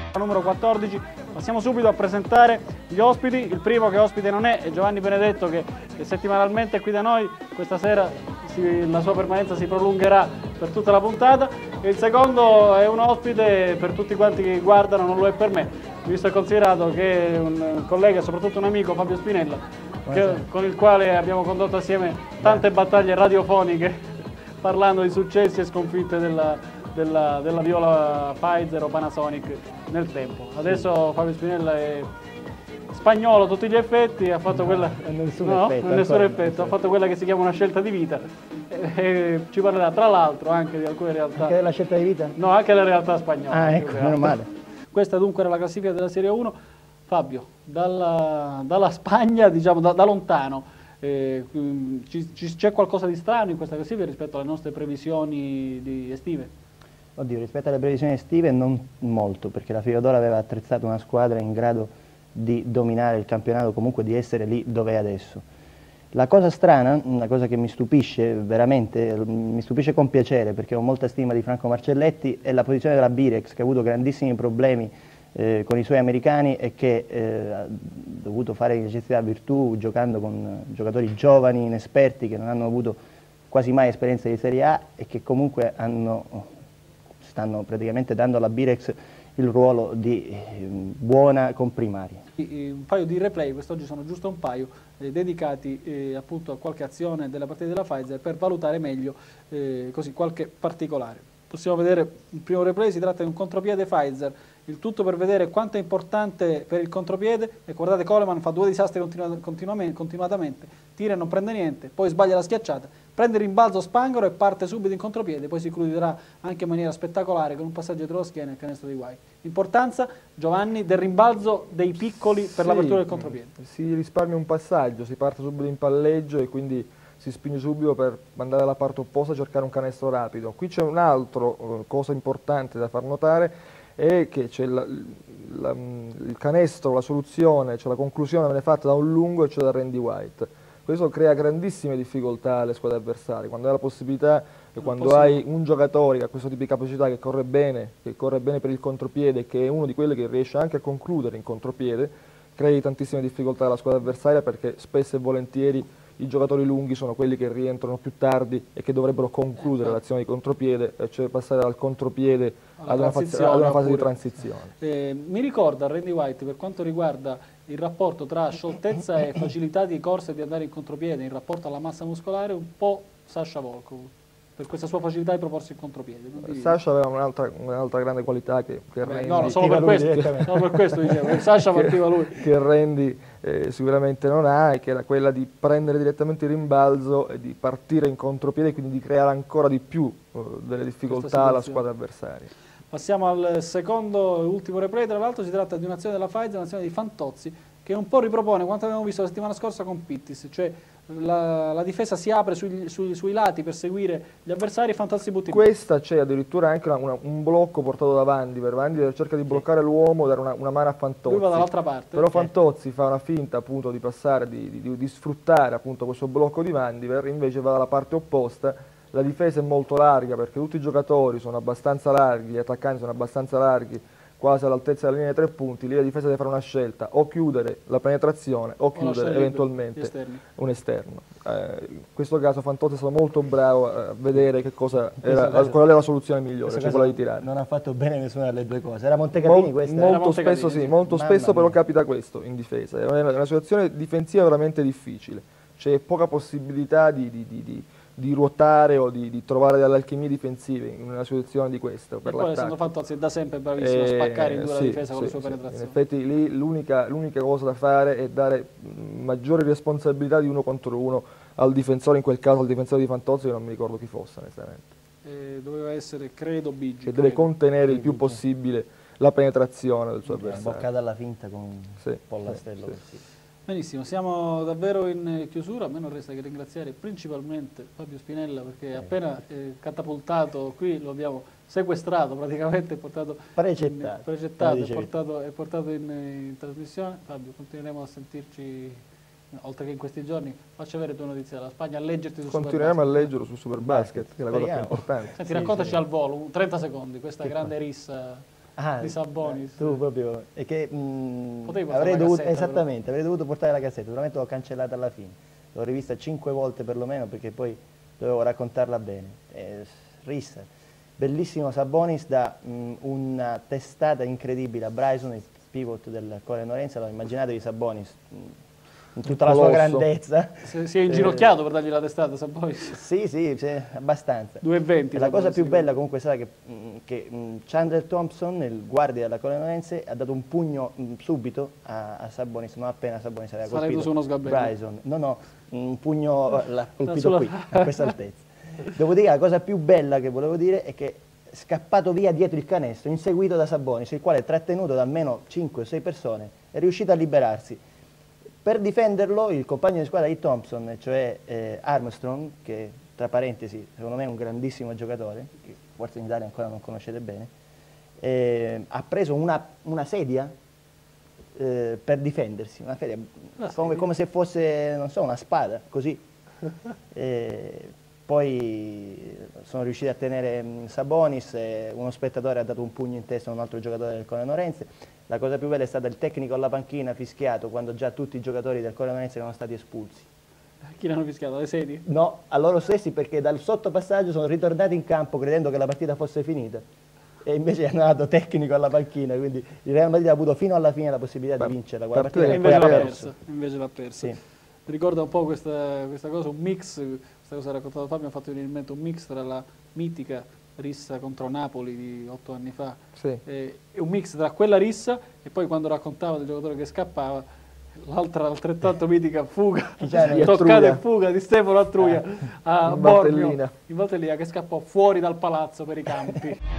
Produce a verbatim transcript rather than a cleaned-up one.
Numero quattordici. Passiamo subito a presentare gli ospiti. Il primo che ospite non è è Giovanni Benedetto, che settimanalmente è qui da noi. Questa sera si, la sua permanenza si prolungherà per tutta la puntata. E il secondo è un ospite per tutti quanti che guardano, non lo è per me, visto e considerato che è un collega e soprattutto un amico, Fabio Spinella, che, con il quale abbiamo condotto assieme tante battaglie radiofoniche parlando di successi e sconfitte della Della, della viola Pfizer o Panasonic nel tempo. Adesso Fabio Spinella è spagnolo a tutti gli effetti, ha fatto no, quella nessun no, effetto, nessun effetto, ha fatto quella che si chiama una scelta di vita e, e ci parlerà tra l'altro anche di alcune realtà. Anche della scelta di vita? No, anche della realtà spagnola. Ah, ecco, meno male. Questa dunque era la classifica della Serie uno. Fabio, dalla, dalla Spagna, diciamo da, da lontano, eh, c'è qualcosa di strano in questa classifica rispetto alle nostre previsioni di estive? Oddio, rispetto alle previsioni estive non molto, perché la Fiorodoro aveva attrezzato una squadra in grado di dominare il campionato, comunque di essere lì dove è adesso. La cosa strana, una cosa che mi stupisce veramente, mi stupisce con piacere, perché ho molta stima di Franco Marcelletti, è la posizione della Birex, che ha avuto grandissimi problemi eh, con i suoi americani e che eh, ha dovuto fare necessità virtù giocando con giocatori giovani, inesperti, che non hanno avuto quasi mai esperienza di Serie A e che comunque hanno... stanno praticamente dando alla Birex il ruolo di eh, buona comprimaria. Un paio di replay, quest'oggi sono giusto un paio, eh, dedicati eh, appunto a qualche azione della partita della Pfizer per valutare meglio eh, così qualche particolare. Possiamo vedere il primo replay, si tratta di un contropiede Pfizer, il tutto per vedere quanto è importante per il contropiede, e guardate Coleman fa due disastri continu continuatamente, tira e non prende niente, poi sbaglia la schiacciata, prende il rimbalzo Spangaro e parte subito in contropiede, poi si chiuderà anche in maniera spettacolare con un passaggio dietro la schiena e il canestro di Guai. Importanza, Giovanni, del rimbalzo dei piccoli per sì, l'apertura del contropiede. Si risparmia un passaggio, si parte subito in palleggio e quindi si spinge subito per mandare alla parte opposta a cercare un canestro rapido. Qui c'è un'altra uh, cosa importante da far notare, è che c'è il canestro, la soluzione, cioè la conclusione viene fatta da un lungo e cioè da Randy White. Questo crea grandissime difficoltà alle squadre avversarie, quando hai la possibilità, e quando hai un giocatore che ha questo tipo di capacità, che corre bene, che corre bene per il contropiede, che è uno di quelli che riesce anche a concludere in contropiede, crei tantissime difficoltà alla squadra avversaria, perché spesso e volentieri i giocatori lunghi sono quelli che rientrano più tardi e che dovrebbero concludere l'azione di contropiede, cioè passare dal contropiede ad una, fase, ad una fase di transizione. Eh, mi ricorda Randy White, per quanto riguarda il rapporto tra scioltezza e facilità di corsa e di andare in contropiede in rapporto alla massa muscolare, un po' Sasha Volkov, per questa sua facilità di proporsi in contropiede. Sasha aveva un'altra un grande qualità che, che Beh, Randy... No, no, solo per questo, solo per questo dicevo, Sasha partiva lui. Che Randy eh, sicuramente non ha, e che era quella di prendere direttamente il rimbalzo e di partire in contropiede, quindi di creare ancora di più eh, delle difficoltà alla squadra avversaria. Passiamo al secondo e ultimo replay, tra l'altro si tratta di un'azione della Pfizer, un'azione di Fantozzi, che un po' ripropone quanto abbiamo visto la settimana scorsa con Pittis, cioè la, la difesa si apre sui, sui, sui lati per seguire gli avversari e Fantozzi butti. Questa c'è addirittura anche una, una, un blocco portato da Vandy, per Vandy cerca di bloccare l'uomo, dare una, una mano a Fantozzi. Lui va dall'altra parte. Però Fantozzi fa una finta appunto di passare, di, di, di sfruttare appunto questo blocco di Vandiver, invece va dalla parte opposta. La difesa è molto larga perché tutti i giocatori sono abbastanza larghi, gli attaccanti sono abbastanza larghi, quasi all'altezza della linea dei tre punti. Lì la difesa deve fare una scelta, o chiudere la penetrazione o chiudere eventualmente un esterno. Eh, in questo caso Fantozzi è stato molto bravo a vedere che cosa era, caso, qual era la soluzione migliore, cioè quella di tirare. Non ha fatto bene nessuna delle due cose. Era Montecatini Mol, questa? Molto era Montecatini, spesso sì, molto Mamma spesso però mia. capita questo in difesa. È una, una situazione difensiva veramente difficile, c'è poca possibilità di, di, di, di di ruotare o di, di trovare delle alchimie difensive in una situazione di questo. Per poi essendo Fantozzi è da sempre bravissimo eh, a spaccare in dura sì, difesa con sì, le sue sì. penetrazioni. In effetti lì l'unica cosa da fare è dare maggiori responsabilità di uno contro uno al difensore, in quel caso al difensore di Fantozzi, che non mi ricordo chi fosse onestamente. Eh, doveva essere, credo, Bigi. Che deve contenere il più possibile la penetrazione del suo avversario. Boccata alla finta con un sì, pollastello sì, così. sì. Benissimo, siamo davvero in chiusura, a me non resta che ringraziare principalmente Fabio Spinella, perché appena eh, catapultato qui lo abbiamo sequestrato praticamente, portato precettato, in, precettato e portato, e portato in, in trasmissione. Fabio, continueremo a sentirci, oltre che in questi giorni, facci avere tue notizie dalla Spagna, a leggerti su Continueremo a leggerlo su Superbasket, che è la cosa più importante. Senti, sì, raccontaci sì. al volo, trenta secondi, questa che grande fa? rissa. Ah, di Sabonis. Tu proprio, e che mh, Potevi portare avrei la dovuto, cassetta, esattamente, però. avrei dovuto portare la cassetta, veramente l'ho cancellata alla fine, l'ho rivista cinque volte perlomeno perché poi dovevo raccontarla bene. Eh, rissa, bellissimo Sabonis, da mh, una testata incredibile a Bryson, il pivot del Colenorense. Allora immaginatevi Sabonis mh, in tutta la sua grandezza. Si, si è inginocchiato eh, per dargli la testata Sabonis. Sì, sì, sì, abbastanza. due e venti. E la cosa più bella comunque è stata che, che Chandler Thompson, il guardia della Colenorense, ha dato un pugno mh, subito a, a Sabonis, non appena Sabonis aveva Sarei colpito su uno sgabello. Bryson. No, no, un pugno l'ha colpito sulla... qui, a questa altezza. Dopodiché la cosa più bella che volevo dire è che è scappato via dietro il canestro, inseguito da Sabonis, il quale, trattenuto da almeno cinque o sei persone, è riuscito a liberarsi. Per difenderlo il compagno di squadra di Thompson, cioè eh, Armstrong, che tra parentesi secondo me è un grandissimo giocatore, che forse in Italia ancora non conoscete bene, eh, ha preso una, una sedia eh, per difendersi, una sedia, una come, come se fosse, non so, una spada, così. Eh, poi sono riusciti a tenere Sabonis, e uno spettatore ha dato un pugno in testa a un altro giocatore del Colenorense. La cosa più bella è stata il tecnico alla panchina fischiato quando già tutti i giocatori del Colenorense erano stati espulsi. Chi l'hanno fischiato? Le sedie? No, a loro stessi, perché dal sottopassaggio sono ritornati in campo credendo che la partita fosse finita e invece hanno dato tecnico alla panchina, quindi il Real Madrid ha avuto fino alla fine la possibilità di vincere quella partita e e invece poi l'ha ha persa. perso. Invece l'ha persa. Sì. Mi ricorda un po' questa, questa cosa, un mix, questa cosa che ha raccontato Fabio, mi ha fatto venire in mente un mix tra la mitica rissa contro Napoli di otto anni fa, Sì. e, e un mix tra quella rissa e poi quando raccontava del giocatore che scappava, l'altra altrettanto mitica fuga, toccata e fuga di Stefano Attruia ah, a in Bormio, Valtellina. in Valtellina, che scappò fuori dal palazzo per i campi.